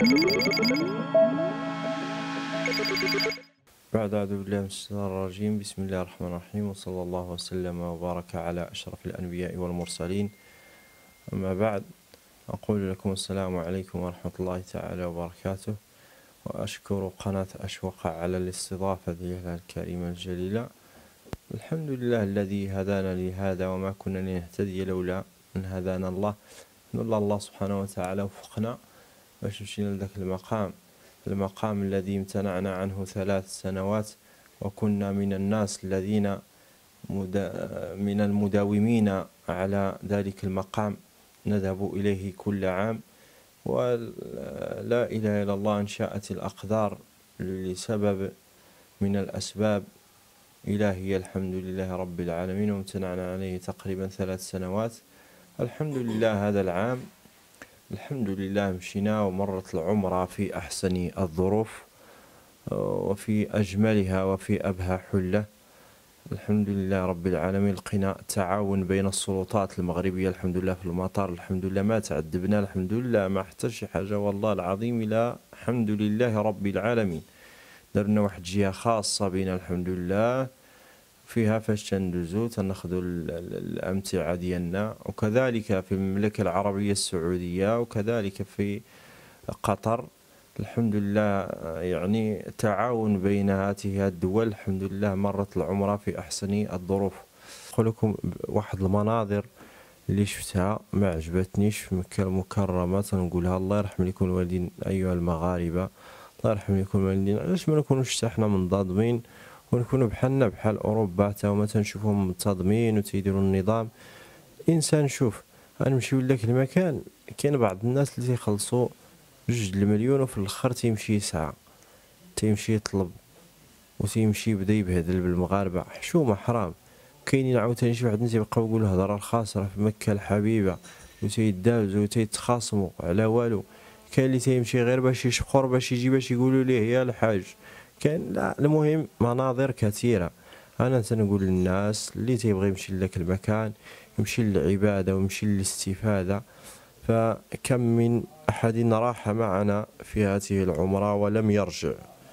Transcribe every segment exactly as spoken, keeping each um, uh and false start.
بعد أعوذ بالله من الشيطان الرجيم. بسم الله الرحمن الرحيم، وصلى الله وسلم وبارك على أشرف الأنبياء والمرسلين. أما بعد، أقول لكم السلام عليكم ورحمة الله تعالى وبركاته، وأشكر قناة أشوق على الاستضافة لها الكريمة الجليلة. الحمد لله الذي هدانا لهذا، وما كنا لنهتدي لولا أن هدانا الله. نقول الله سبحانه وتعالى وفقنا باش مشينا لذاك المقام المقام الذي امتنعنا عنه ثلاث سنوات، وكنا من الناس الذين من المداومين على ذلك المقام، نذهب إليه كل عام. ولا إله إلا الله، إن شاءت الأقدار لسبب من الأسباب إلهية، الحمد لله رب العالمين، وامتنعنا عليه تقريبا ثلاث سنوات. الحمد لله هذا العام الحمد لله مشينا ومرت العمرة في أحسن الظروف وفي أجملها وفي أبهى حلة، الحمد لله رب العالمين. لقينا تعاون بين السلطات المغربية الحمد لله في المطار، الحمد لله ما تعذبنا، الحمد لله ما حتى شي حاجة، والله العظيم لا، الحمد لله رب العالمين. درنا واحد جهة خاصة بنا الحمد لله، فيها فاش تندوزو تناخدو الأمتعة ديالنا، وكذلك في المملكة العربية السعودية، وكذلك في قطر الحمد لله. يعني تعاون بين هذه الدول الحمد لله، مرت العمرة في أحسن الظروف. أقول لكم واحد المناظر اللي شفتها ما عجبتنيش في مكة المكرمة، تنقولها الله يرحم لكم الوالدين أيها المغاربة، الله يرحم لكم الوالدين. علاش ما نكونوش حتى حنا منضبطين ونكونوا بحالنا بحال أوروبا، تا هما تنشوفهم منتظمين وتيديروا النظام. الإنسان شوف، غنمشيو لذاك المكان، كاين بعض الناس اللي تيخلصوا جوج المليون وفي الاخر تيمشي يسعى، تيمشي يطلب وتيمشي يبدا يبهدل بالمغاربه، حشومه حرام. كاينين عاوتاني شي واحد تيبقاو يقولوا الهضره الخاسره في مكه الحبيبه، وتيدازوا وتيتخاصموا على والو. كاين اللي تيمشي غير باش يشقر، باش يجي باش يقولوا ليه يا الحاج. كاين لا، المهم مناظر كثيره. انا تنقول للناس اللي تيبغي يمشي لذاك المكان يمشي للعباده ويمشي للاستفاده. فكم من أحد راح معنا في هذه العمرة ولم يرجع،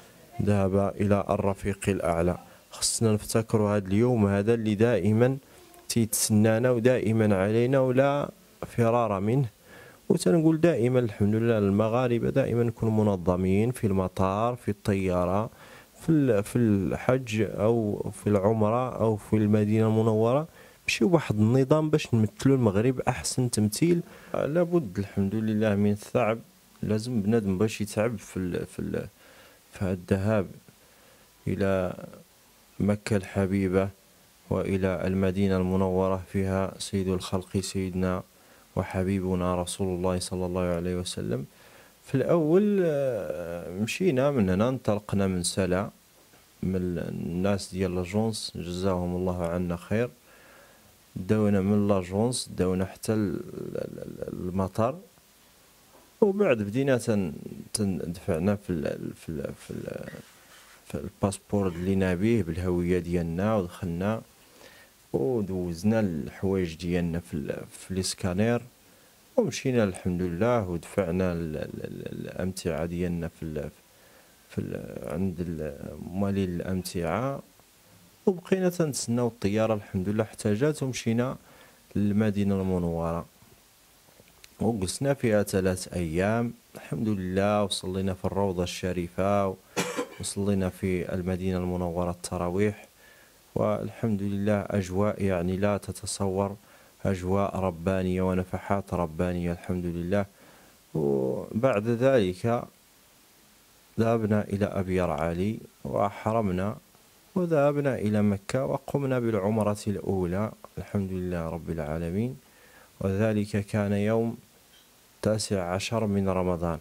ذهب إلى الرفيق الأعلى. خصنا نفتكروا هذا اليوم هذا اللي دائما تيتسنانا ودائما علينا ولا فرار منه. وتنقول دائما الحمد لله المغاربة دائما نكونوا منظمين في المطار، في الطيارة، في في الحج أو في العمرة أو في المدينة المنورة، ماشي واحد النظام باش نمثلوا المغرب احسن تمثيل. لابد الحمد لله من التعب، لازم بنادم باش يتعب في ال في ال في الذهاب الى مكة الحبيبة والى المدينة المنورة، فيها سيد الخلق سيدنا وحبيبنا رسول الله صلى الله عليه وسلم. في الاول مشينا من هنا، انطلقنا من سلا، من الناس ديال لاجونس جزاهم الله عنا خير، داونا من لاجونس داونا حتى المطار، وبعد بدينا تندفعنا في ال في ال في, ال في الباسبور اللي نابيه بالهويه ديالنا، ودخلنا ودوزنا الحوايج ديالنا في ال في الاسكانير، ومشينا الحمد لله ودفعنا الامتعه ديالنا في ال في ال عند مالي الامتعه، وبقينا تنتسناو الطياره الحمد لله حتى جات، ومشينا للمدينه المنوره وجلسنا فيها ثلاث ايام الحمد لله. وصلينا في الروضه الشريفه، وصلينا في المدينه المنوره التراويح، والحمد لله اجواء يعني لا تتصور، اجواء ربانيه ونفحات ربانيه الحمد لله. وبعد ذلك ذهبنا الى ابيار علي واحرمنا، وذهبنا إلى مكة وقمنا بالعمرة الأولى الحمد لله رب العالمين، وذلك كان يوم تاسع عشر من رمضان.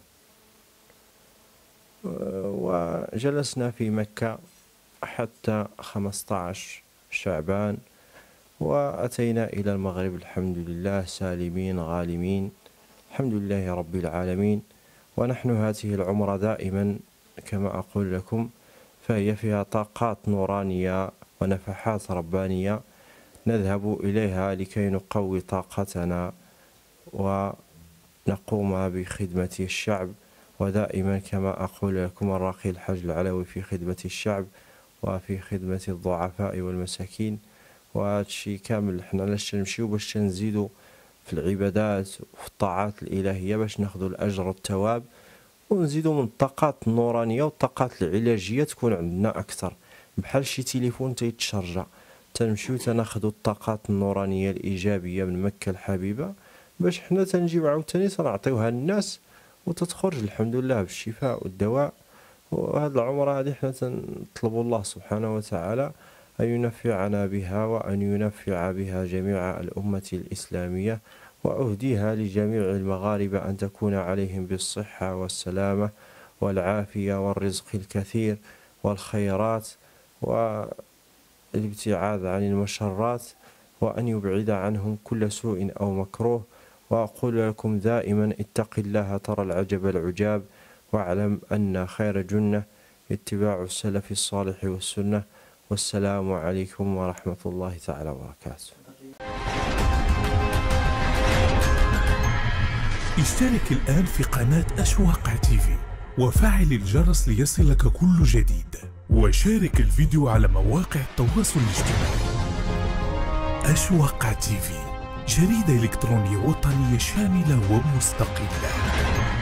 وجلسنا في مكة حتى خمسة عشر شعبان، وأتينا إلى المغرب الحمد لله سالمين غالمين الحمد لله رب العالمين. ونحن هذه العمرة دائما كما أقول لكم فهي فيها طاقات نورانية ونفحات ربانية، نذهب إليها لكي نقوي طاقتنا ونقوم بخدمة الشعب ودائما كما أقول لكم الراقي الحاج العلوي في خدمة الشعب وفي خدمة الضعفاء والمساكين. وهذا الشيء كامل حنا علاش نمشيو باش نزيدوا في العبادات وفي الطاعات الإلهية باش ناخذوا الأجر والثواب، ونزيدوا من الطاقات النورانية والطاقات العلاجية تكون عندنا أكثر، بحال شي تليفون تيتشارجا تنمشيو تناخذوا الطاقات النورانية الإيجابية من مكة الحبيبة باش حنا تنجيو عاوتاني تنعطيوها للناس وتتخرج الحمد لله بالشفاء والدواء. وهاد العمرة هادي حنا تنطلبوا الله سبحانه وتعالى أن ينفعنا بها وأن ينفع بها جميع الأمة الإسلامية، وأهديها لجميع المغاربة أن تكون عليهم بالصحة والسلامة والعافية والرزق الكثير والخيرات والابتعاد عن المشرات، وأن يبعد عنهم كل سوء أو مكروه. وأقول لكم دائما اتق الله ترى العجب العجاب، واعلم أن خير جنة اتباع السلف الصالح والسنة. والسلام عليكم ورحمة الله تعالى وبركاته. اشترك الآن في قناة أشواق تيفي وفعل الجرس ليصلك كل جديد، وشارك الفيديو على مواقع التواصل الاجتماعي. أشواق تيفي، جريدة إلكترونية وطنية شاملة ومستقلة.